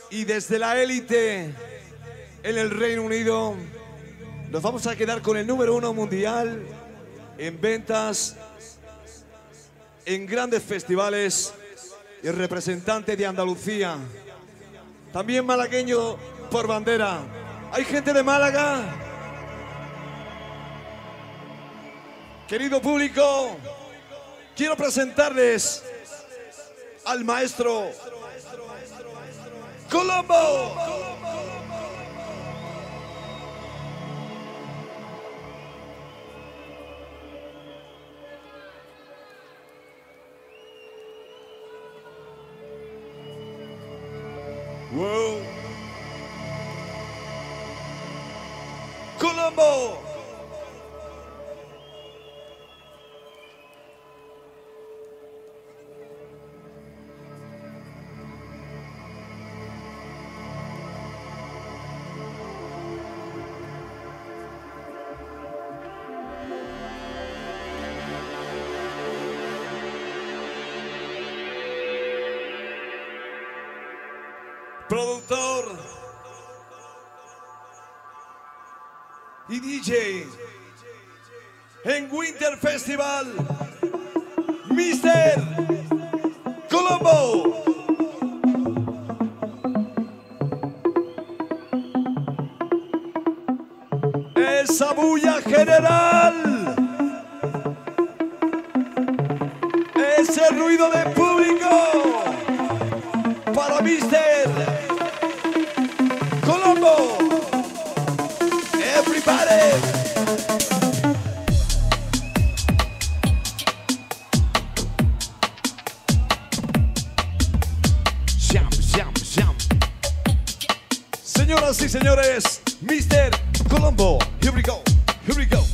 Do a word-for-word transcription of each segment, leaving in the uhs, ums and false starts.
Y desde la élite en el Reino Unido nos vamos a quedar con el número uno mundial en ventas, en grandes festivales, y el representante de Andalucía, también malagueño por bandera. ¿Hay gente de Málaga? Querido público, quiero presentarles al maestro Colombo. Wow. Colombo. Productor y D J en Winter Festival, mister Colombo. Esa bulla general, ese ruido de público para mister Colombo. Everybody. Jam, jam, jam. Señoras y señores, mister Colombo. Here we go. Here we go.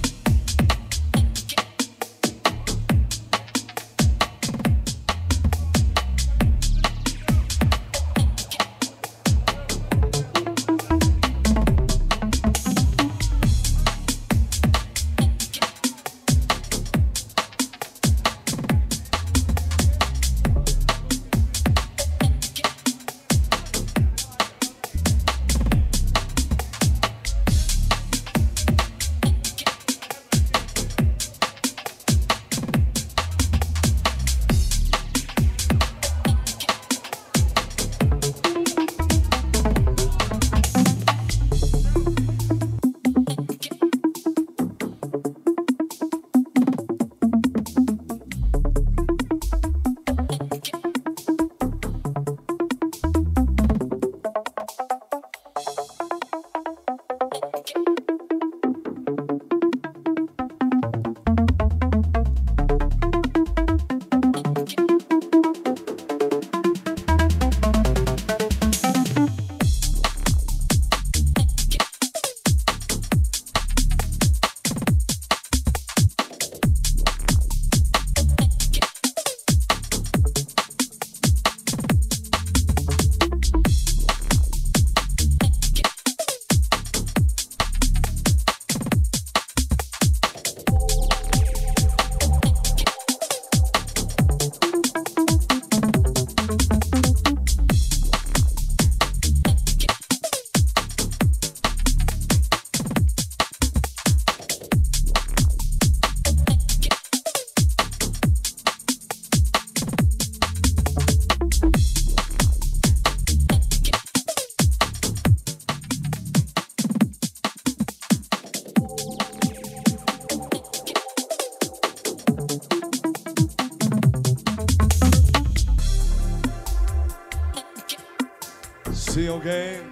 Sí, ok.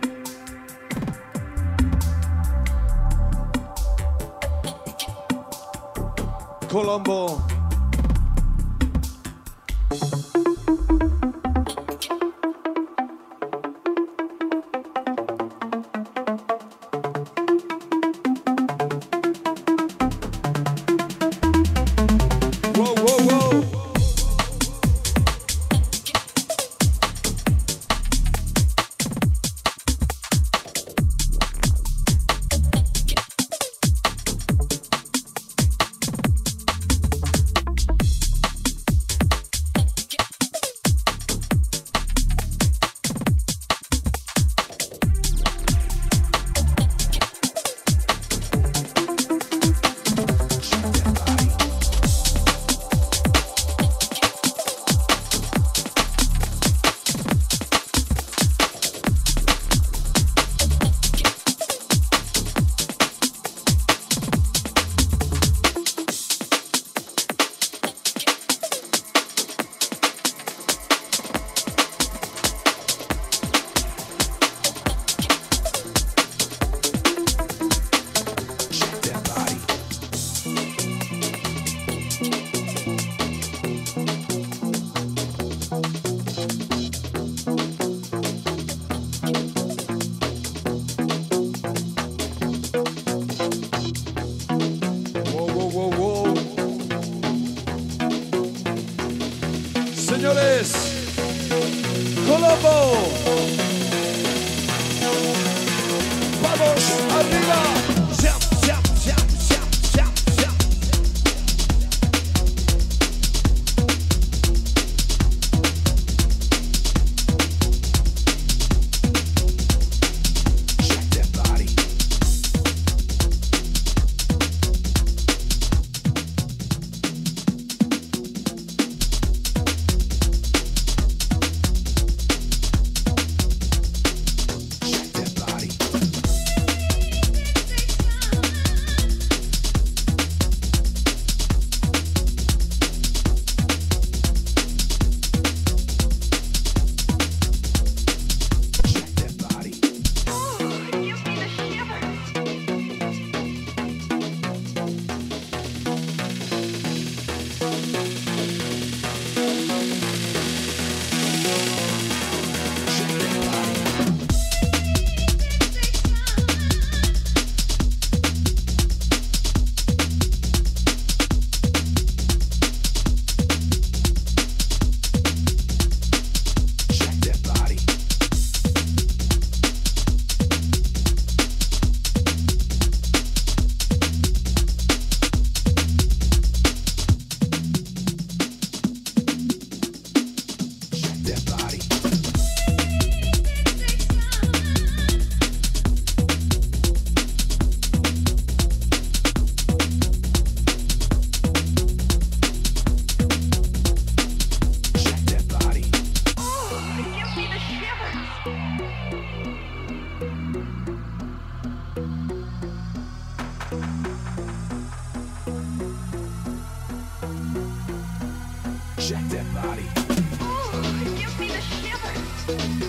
Colombo. Wow, wow, wow. Check that body. Ooh, it gives me the shivers.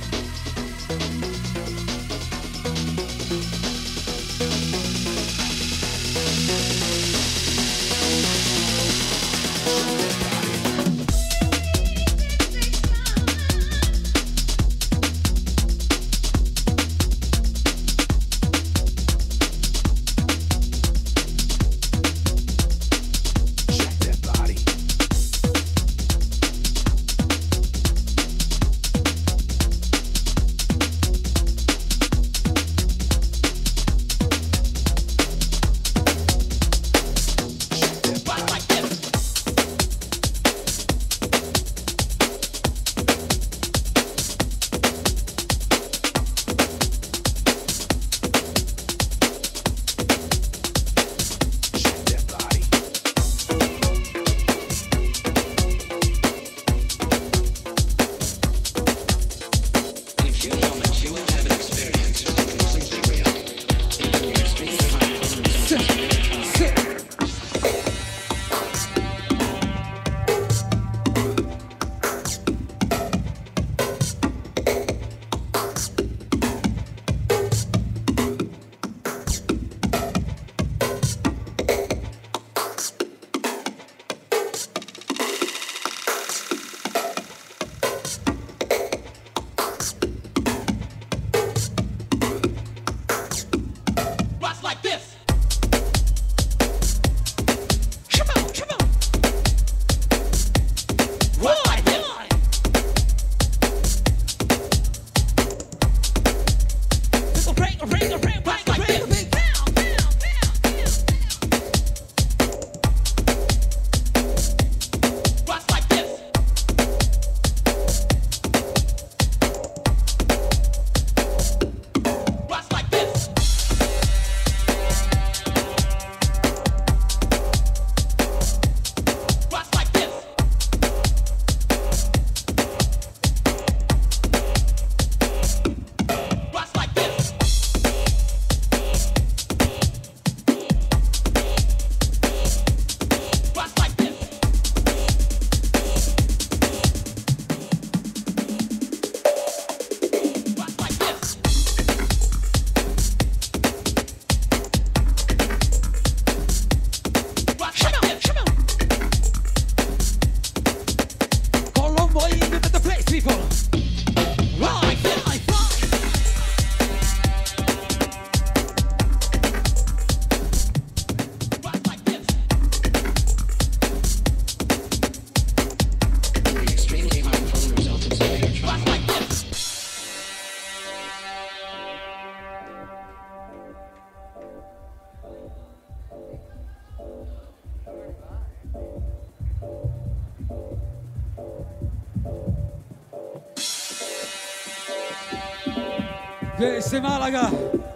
Desde Málaga,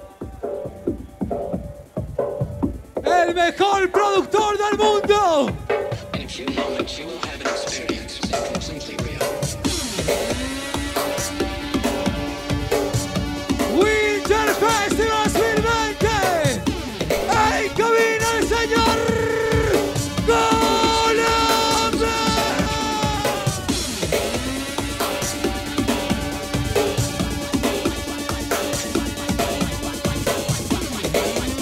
el mejor productor del mundo. In a few moments you will have an experience that will simply real. Winter Festival dos mil veinte. En cabina el señor Colombia.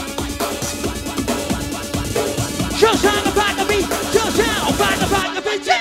Just on the back of me, just down, back of back of me.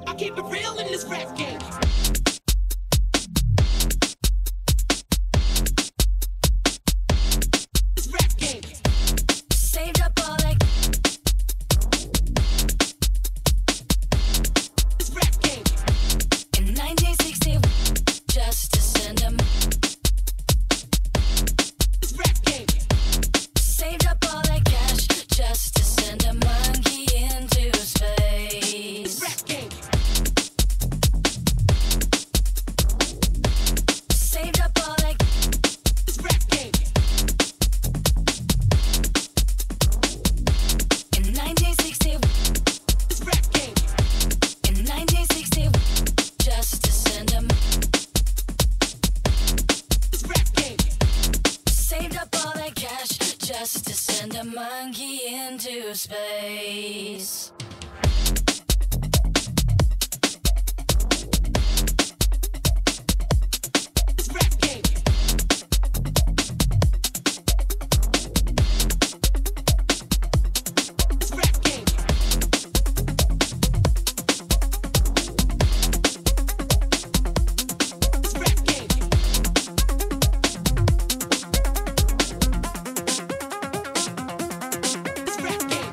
I keep it real in this rap game. This rap game. Saved up all that. This rap game. In nineteen sixty, just to send them. This rap game. Saved up all that cash, just to send a monkey into space. This rap game. Saved up all that. This rap game. In nineteen sixty, This rap game. in nineteen sixty, just to send them. This rap game. Saved up all that cash, just to send a monkey into space. This rap game. This rap game. This rap game. This rap game.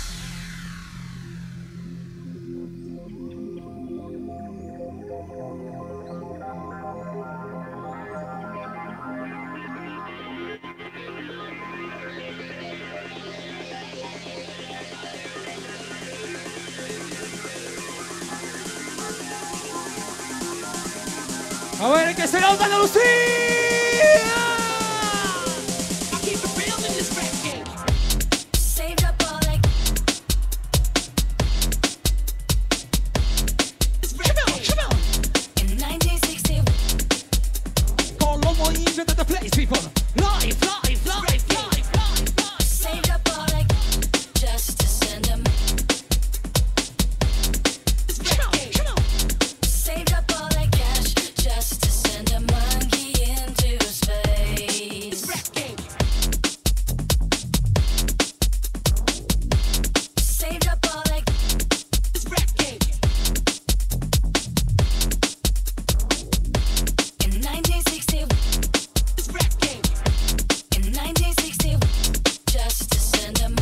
A ver, que se nota Andalucía. I keep it real in this rap game. Saved up all that. This rap game. In nineteen sixty, Con los movimientos de the place, people. Live, live, live, live, live, live. saved up all that. Just to send them. This rap game. Saved up all that cash, just to send a monkey into space. This rap game. Saved up all that. This rap game. In nineteen sixty, This rap game. in nineteen sixty, just to send them.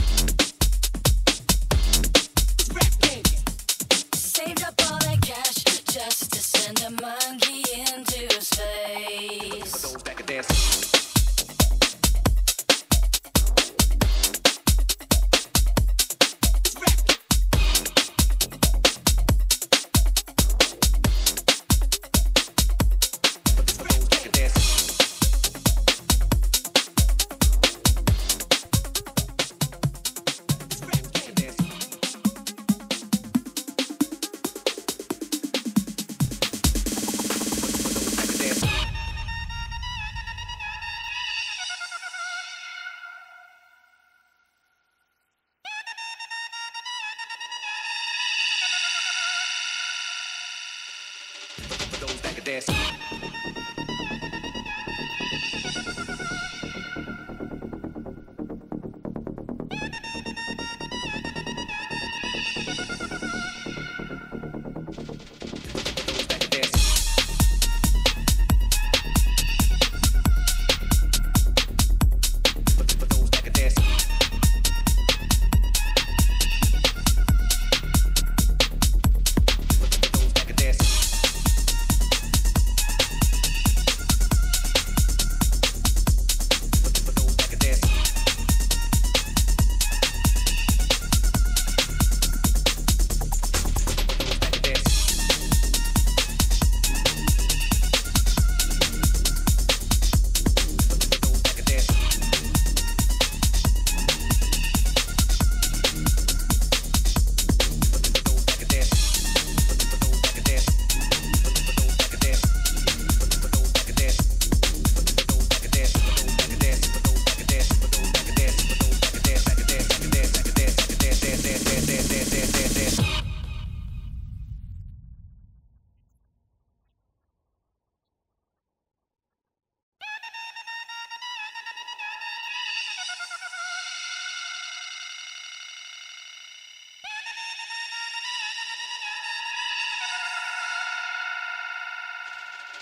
This rap game. Saved up all that cash, just to send a monkey into space. Those that can dance. This rap game. Those that can dance. This rap game. Dance. Those that can dance. For those that can dance. Those that can dance. For for those that can dance. For for those that can dance.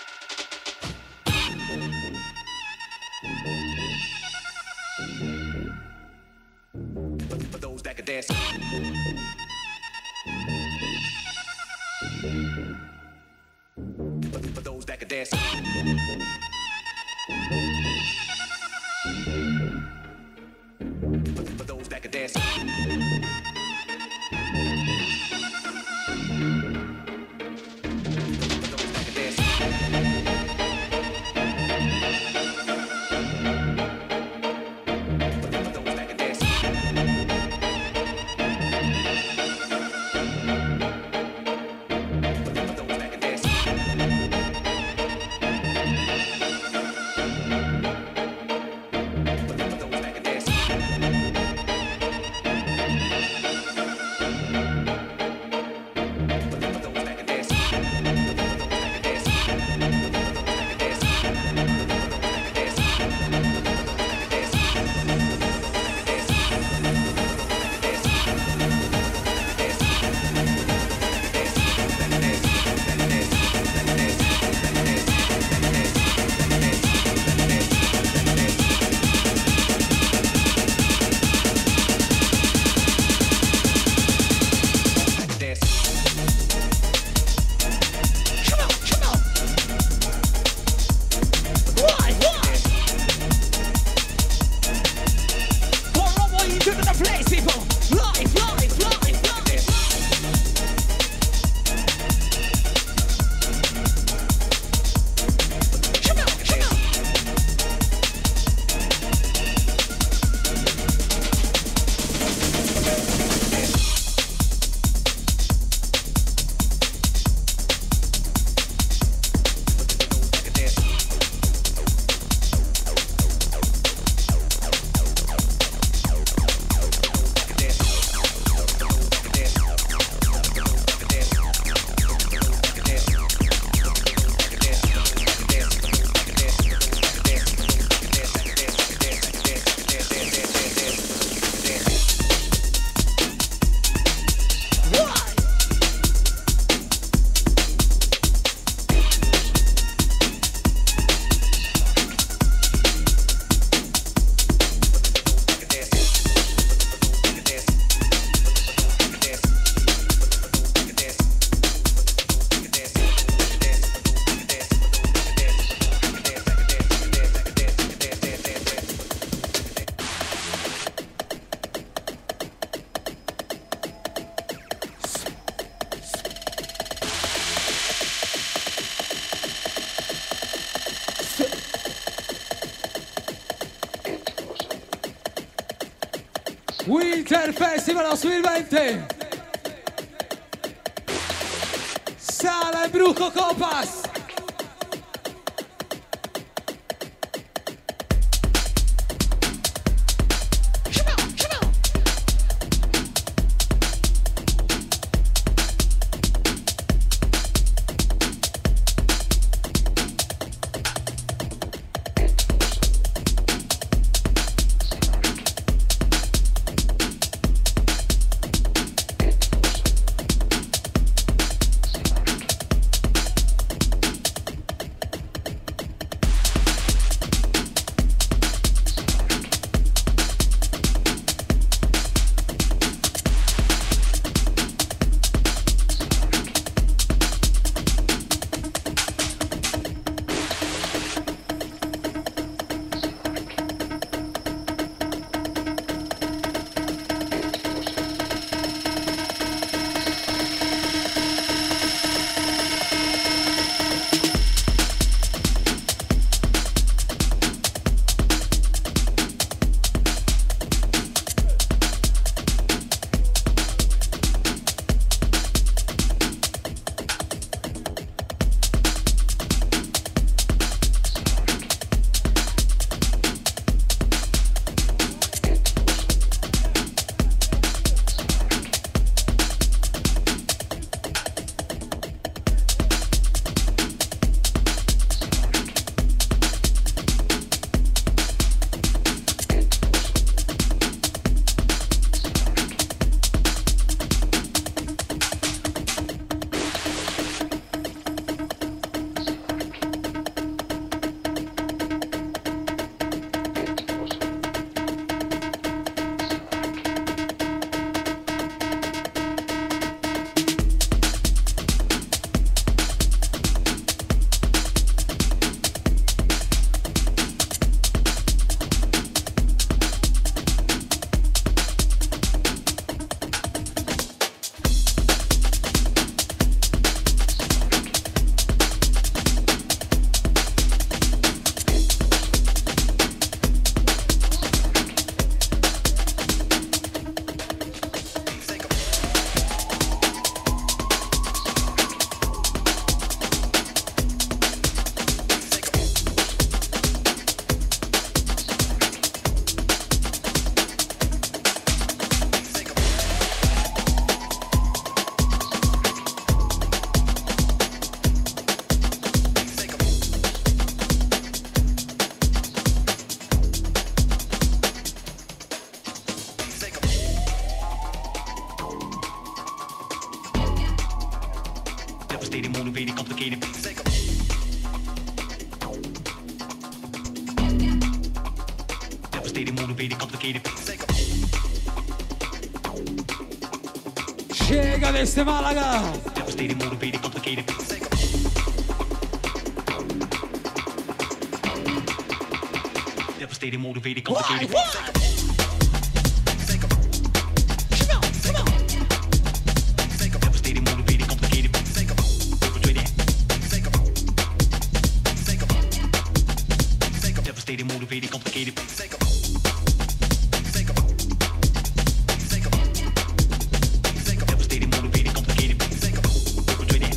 For those that can dance. For those that can dance. For those that can dance. For those that can dance. For those that can dance. For those that can dance. Winter Festival dos mil veinte. Sala Embrujo Copas. Devastating, motivated, complicated. Devastating, motivated, complicated. Llega desde Málaga. Devastating, motivated, complicated. Devastating, motivated, complicated. Why? Why? Come on, come on. Devastating, motivated, complicated. Perpetrated. Devastating, motivated, complicated. Devastating, motivated, complicated. Perpetrated.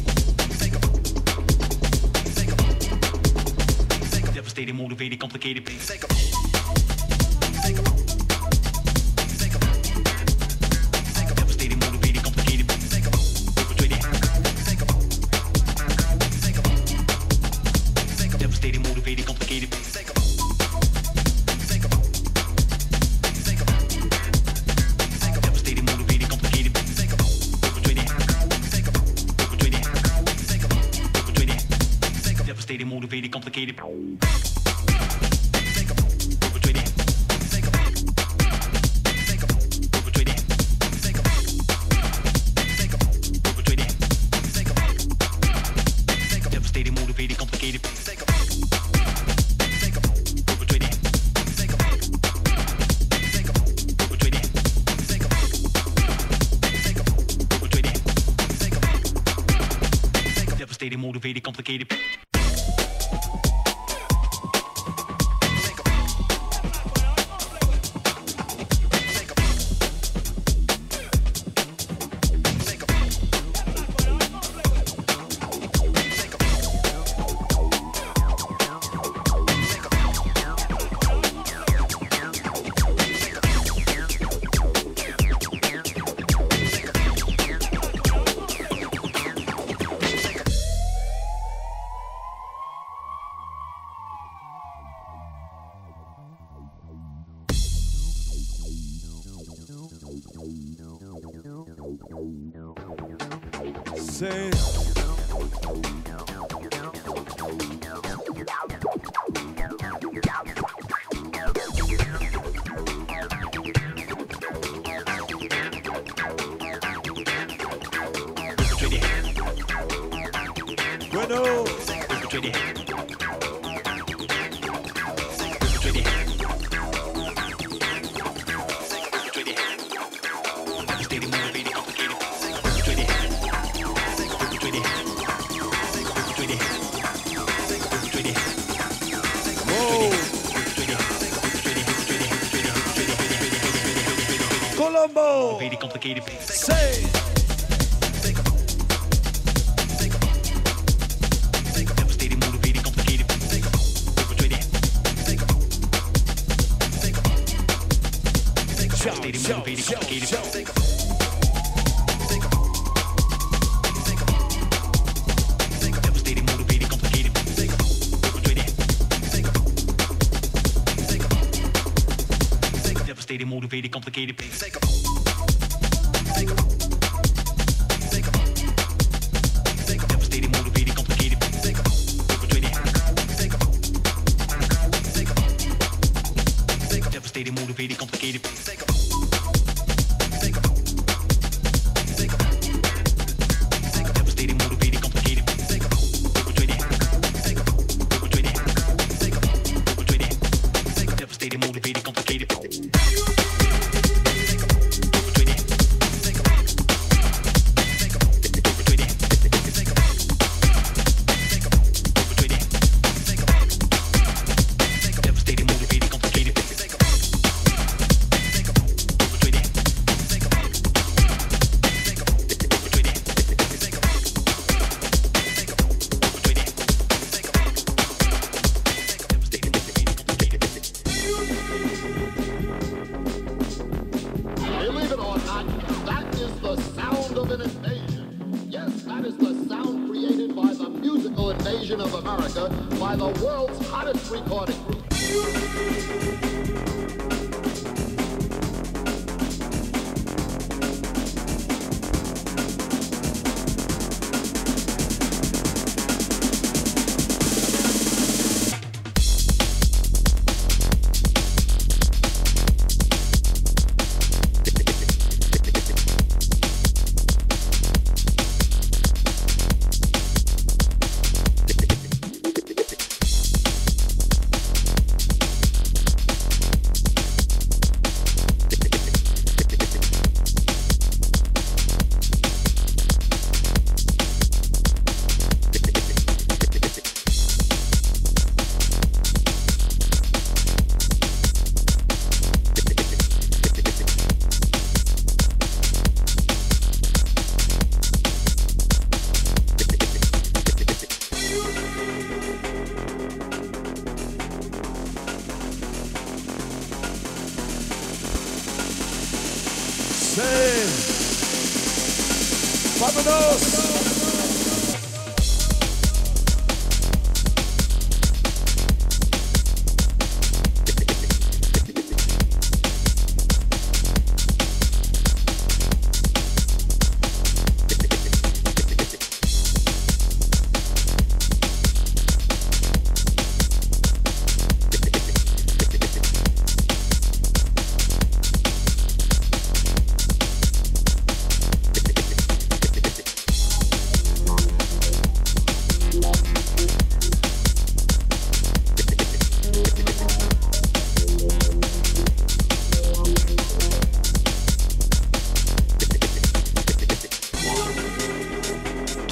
Devastating, motivated, complicated. Devastating, motivated, complicated. Perpetrated. Devastating, motivated, complicated. Devastating, motivated, complicated. Perpetrated. Perpetrated. Perpetrated. Devastating, motivated, complicated. Perpetrated. Perpetrated. Perpetrated. Devastating, motivated, complicated. Perpetrated. Perpetrated. Perpetrated. Devastating, motivated, complicated. Sí. Bueno. Perpetrated. Devastating, motivated, complicated. Perpetrated. Perpetrated. Perpetrated. Perpetrated. Oh. Colombo. Motivated, complicated. Sí. Devastating, motivated, complicated. Perpetrated. Devastating, motivated, complicated. Devastating, motivated, complicated. Perpetrated. Devastating, motivated, complicated. Devastating, motivated, complicated. Perpetrated. Devastating, motivated, complicated. Devastating, motivated, complicated. Perpetrated. Perpetrated. Perpetrated. Devastating, motivated, complicated. Perpetrated. invasion of America by the world's hottest recording group.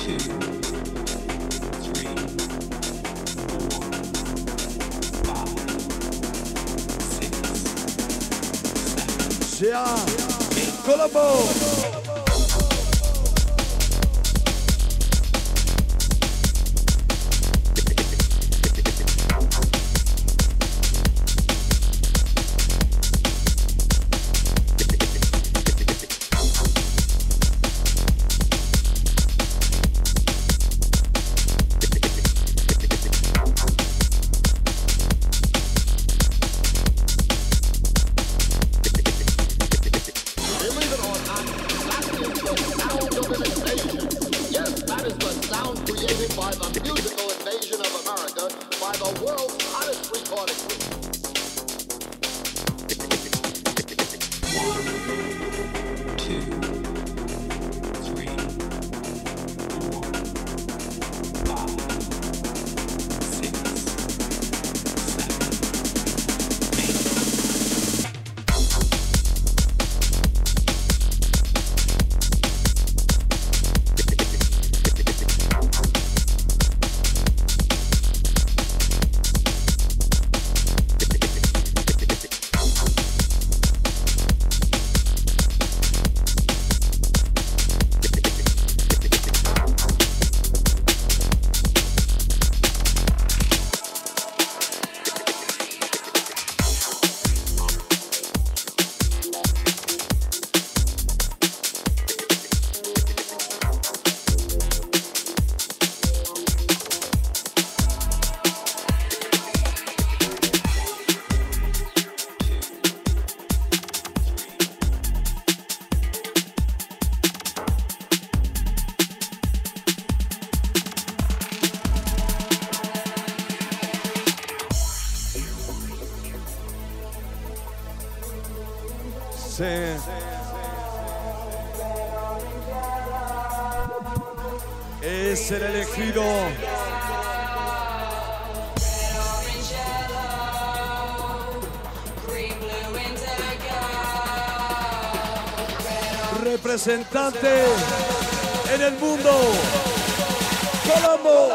Yeah, Colombo. Sí. Es el elegido. Representante en el mundo, Colombo.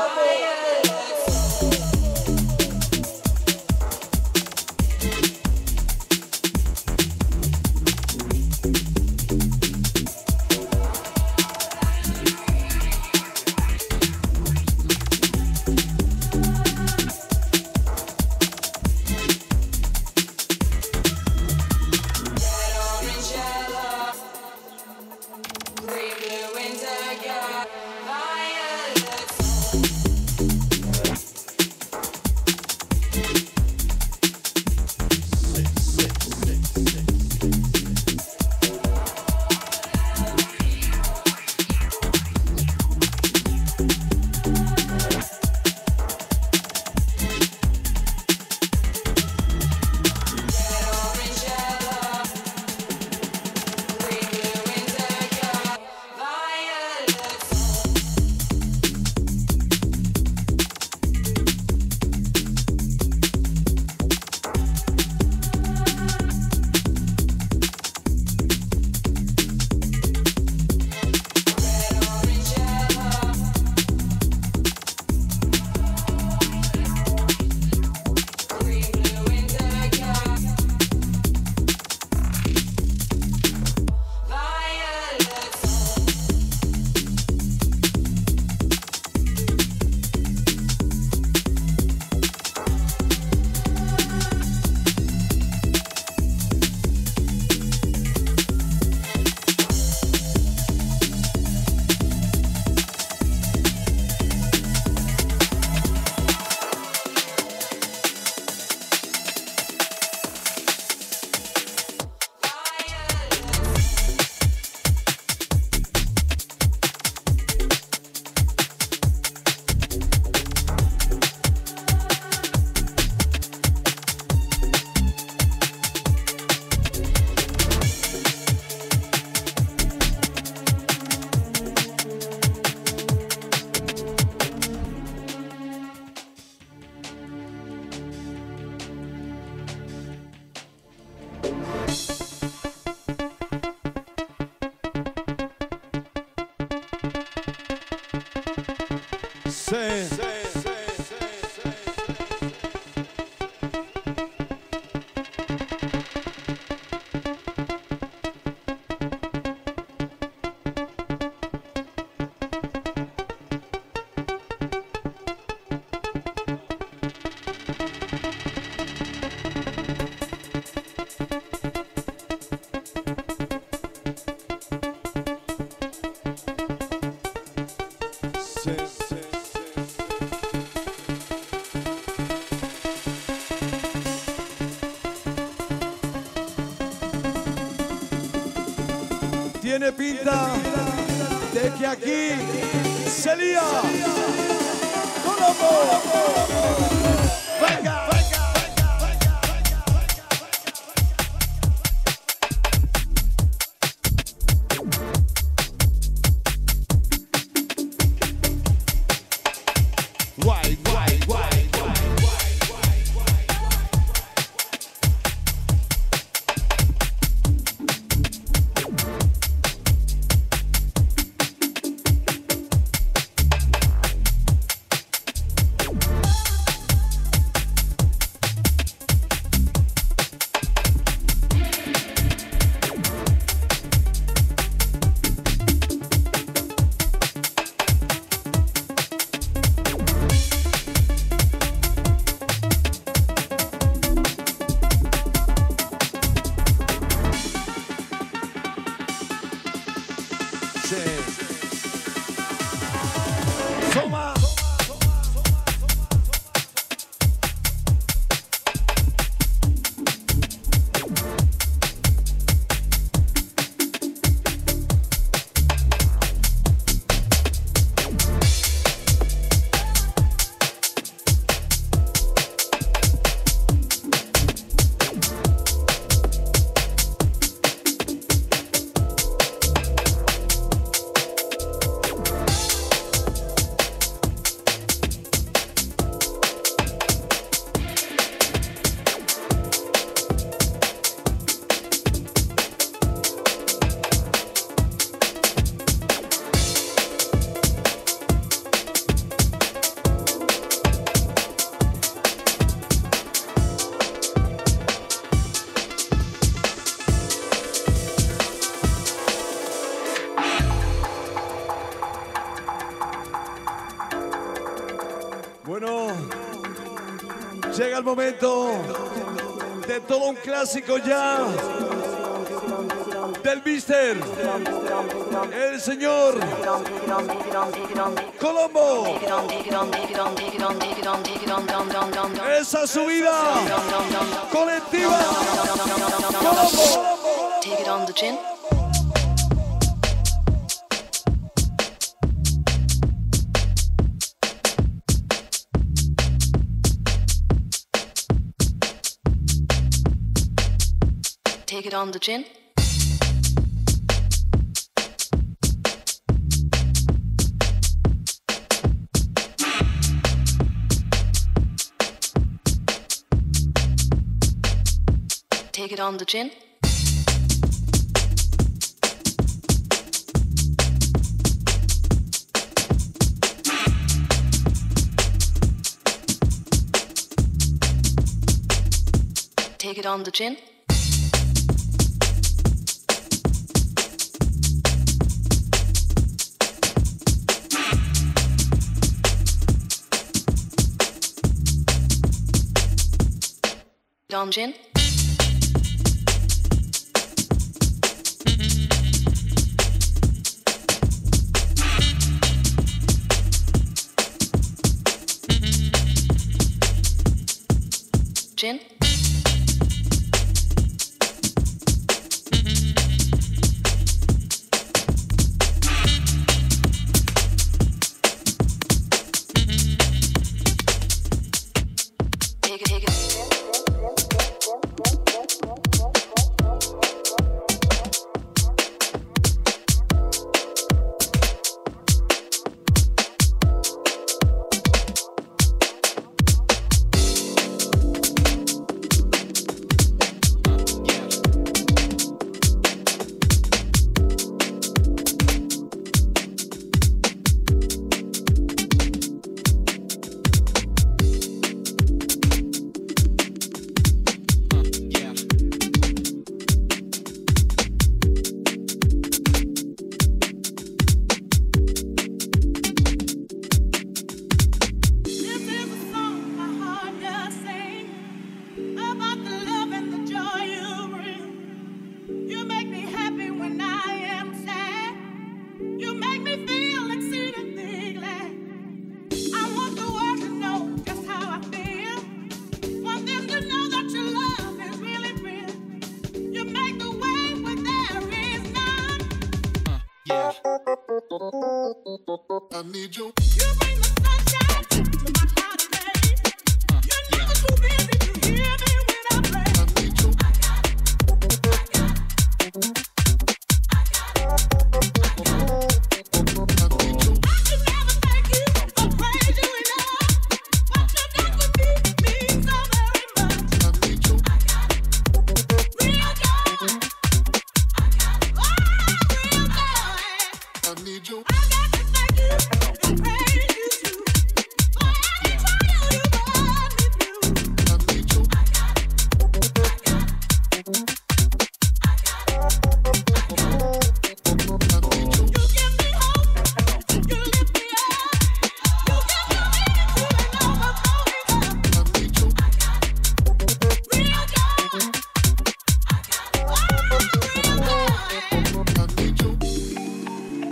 Tiene pinta de que aquí se lía. ¡Colombo! ¡Venga! Guay, guay, guay, guay. Toma. Bueno, llega el momento de todo un clásico ya del mister, el señor Colombo. Esa subida colectiva, Colombo. Take it on the chin. Take it on the chin. Take it on the chin. Take it on the chin. On chin. Chin. Take it, take it. I need you. You bring the sunshine to my heart, babe. You're never too busy to hear me when I play. I need you. I can never thank you or praise you enough. What you done for me means so very much. I need you. Real joy. Oh, real joy. I need you. I got to thank you and praise you too. For every trial you brought me through. I need you. I need you. You give me hope. You lift me up. You give me meaning to an overflowing cup. I need you. Real joy. Oh, real joy. I need you.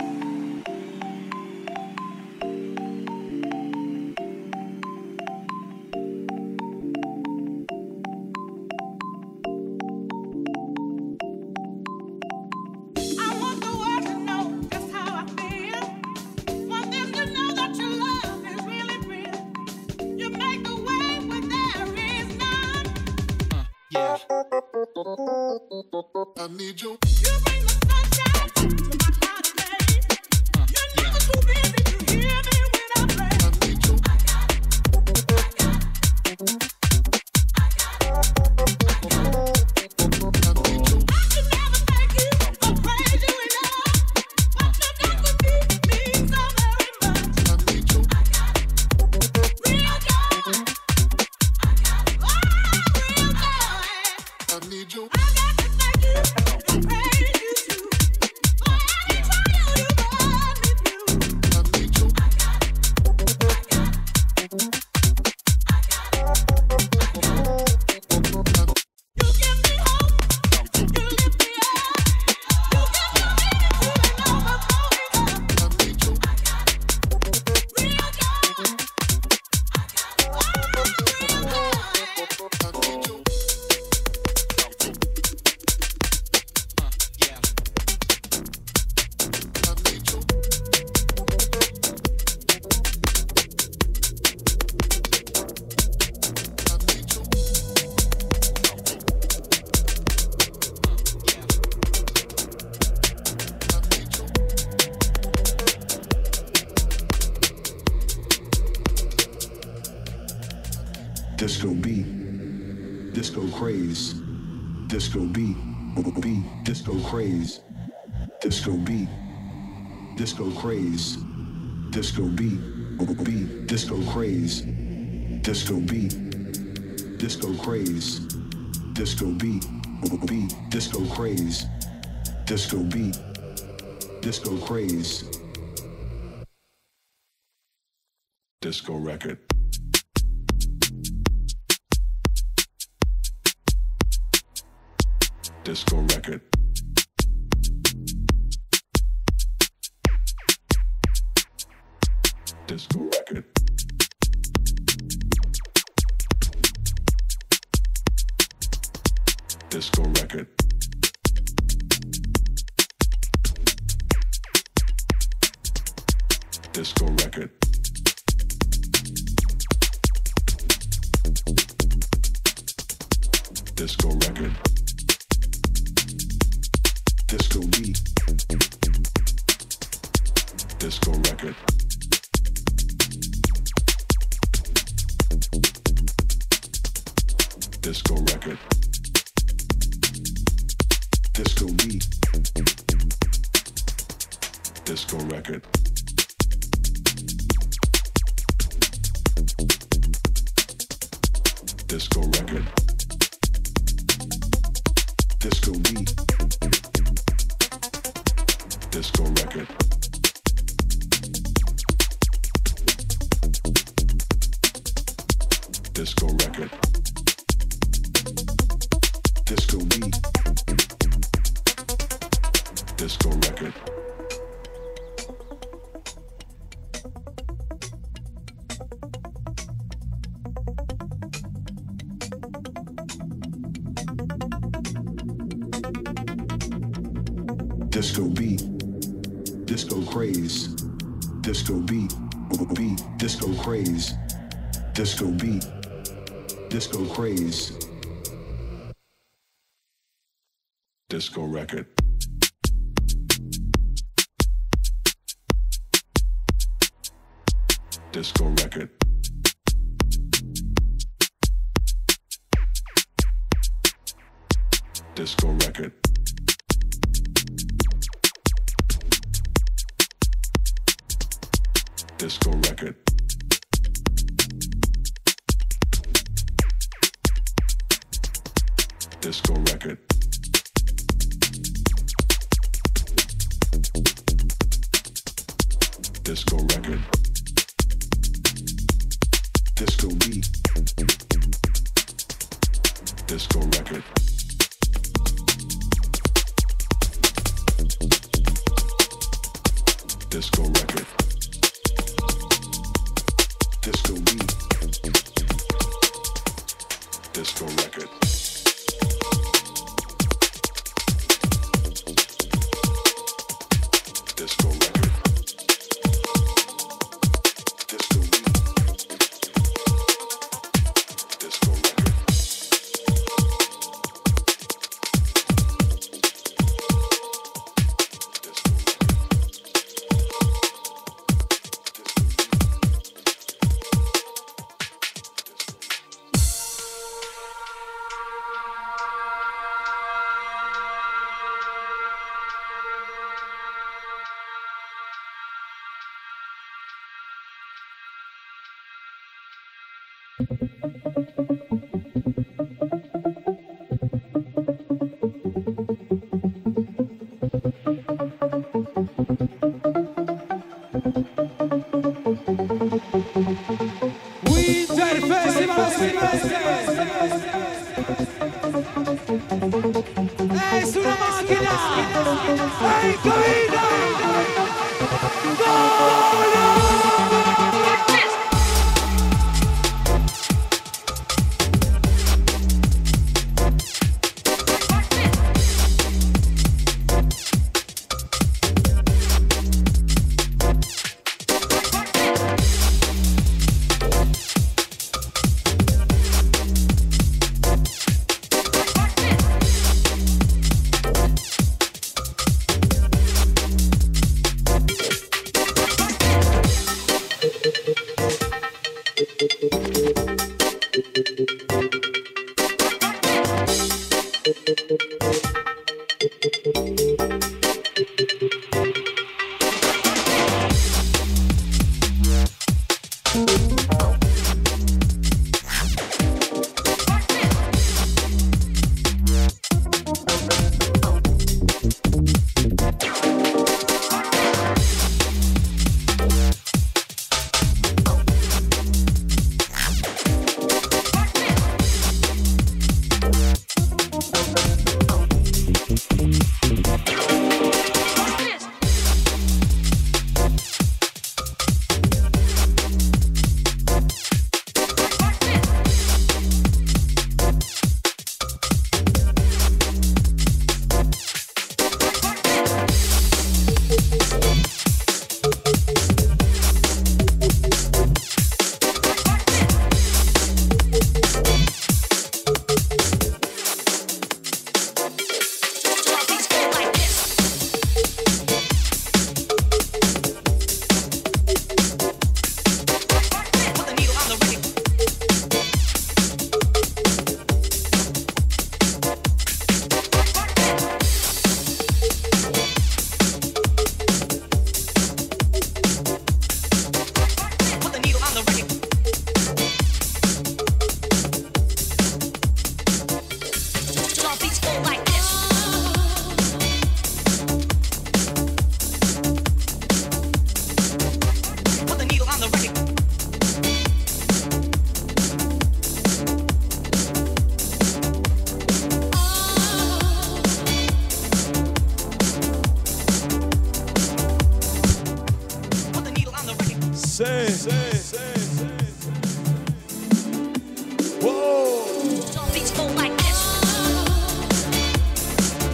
I want the world to know just how I feel. Want them to know that your love is really real. You make the way where there is none. Yeah. I need you. You bring the sunshine to my heart, babe. You're never too busy to hear me when I play. I need you. I need you. I can never thank you or praise you enough. What you done for me means so very much. I need you. Real joy. Oh, real joy. I need you. I got to thank you and praise you too. For every trial you brought me through. I need you. You give me hope. You lift me up. You give me meaning to an overflowing cup. I need you. Real joy. Oh, real joy. I need you. Yeah. I need you. I need you. I need you. Disco beat, disco craze, disco beat, beat, disco craze, disco beat, disco craze, disco beat, beat, disco craze, disco beat, disco craze, disco beat, beat, disco craze, disco beat, disco craze, disco record. Disco record. Disco record. Disco record. Disco record. Disco record. Disco beat. Disco record. Disco record. Disco beat. Disco record. Disco record. Disco beat. Disco record. Disco record. Disco beat. Disco record. Disco beat, disco craze, disco beat, beat, disco craze, disco beat, disco craze, disco record. Disco record. Disco record. Disco record. Disco record. Disco record. Disco beat. Disco record. Disco record. Disco beat. Disco record. Disco record. Disco beat. Disco record. Winter Festival es una máquina. ¡Ey, cabina!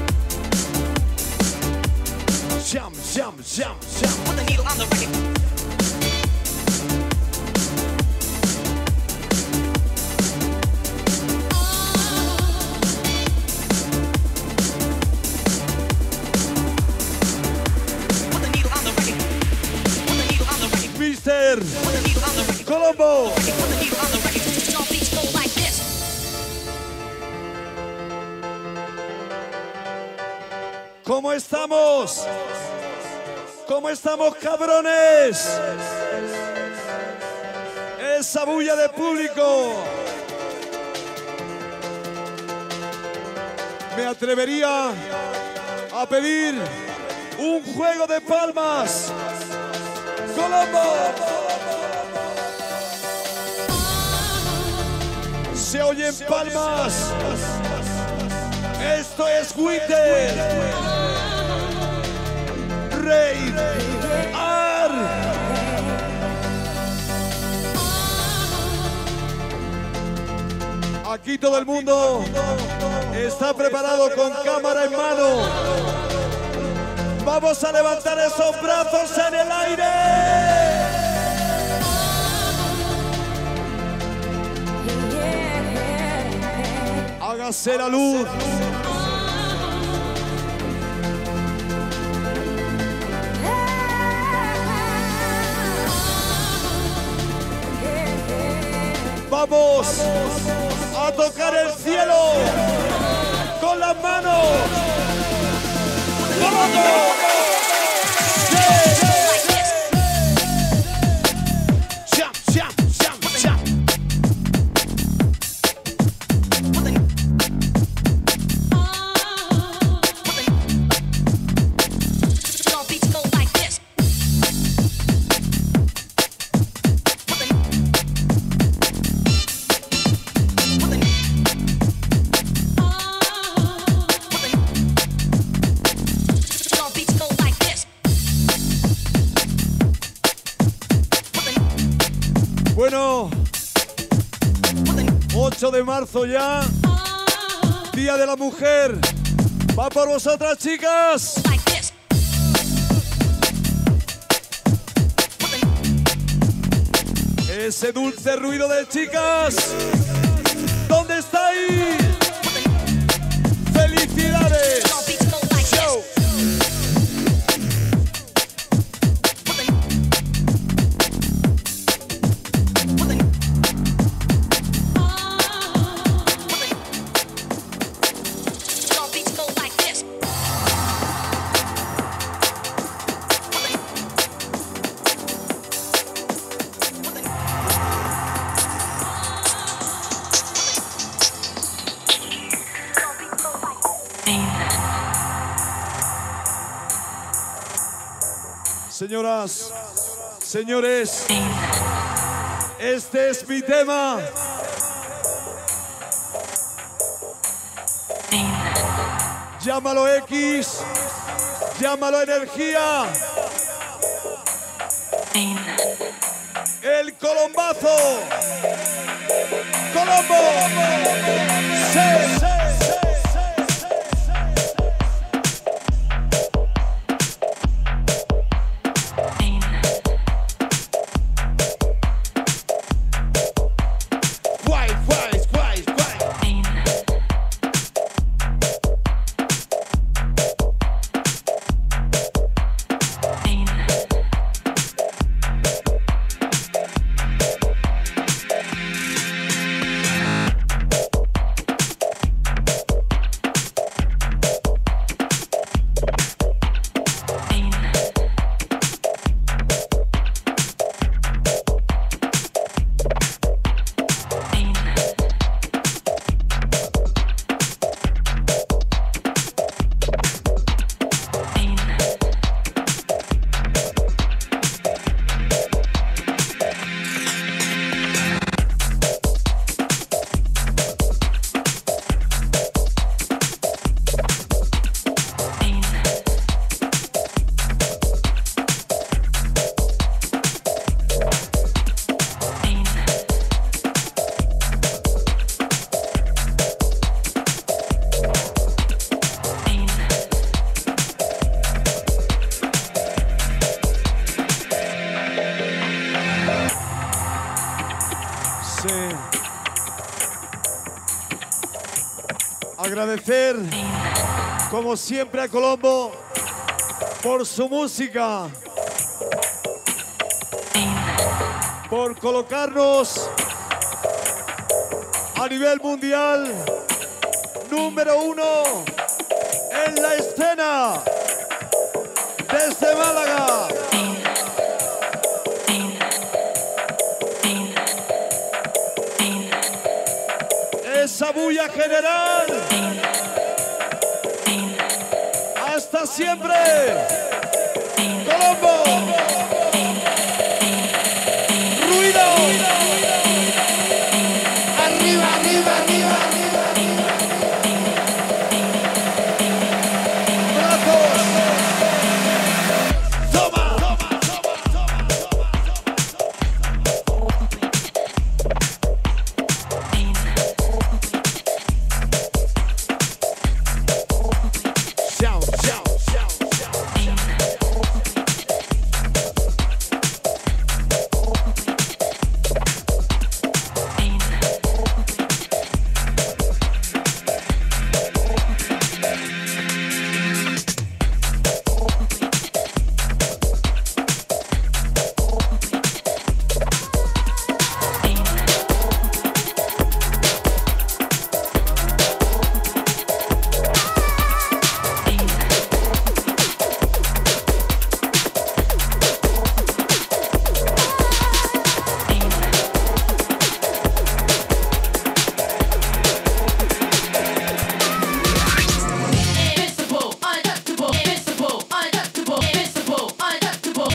Jump, jump, jump, jump. Put the needle on the record. Colombo. ¿Cómo estamos? ¿Cómo estamos, cabrones? Esa bulla de público. Me atrevería a pedir un juego de palmas. Colombo. Se oyen palmas. Esto es Winter. Rey Ar. Aquí todo el mundo está preparado con cámara en mano. Vamos a levantar esos brazos en el aire. Hágase la luz. Vamos a tocar el cielo con las manos. ¡Vamos! Bueno, ocho de marzo ya, Día de la Mujer. Va por vosotras, chicas. Ese dulce ruido de chicas. ¿Dónde estáis? ¡Felicidades! Show. Señoras, señores, este es mi tema. Llámalo X, llámalo energía. El colombazo. Colombo. Sí, sí. Agradecer, como siempre, a Colombo por su música. por colocarnos a nivel mundial número uno en la escena desde Málaga. Esa bulla general. Hasta siempre. Colombo. Ruido.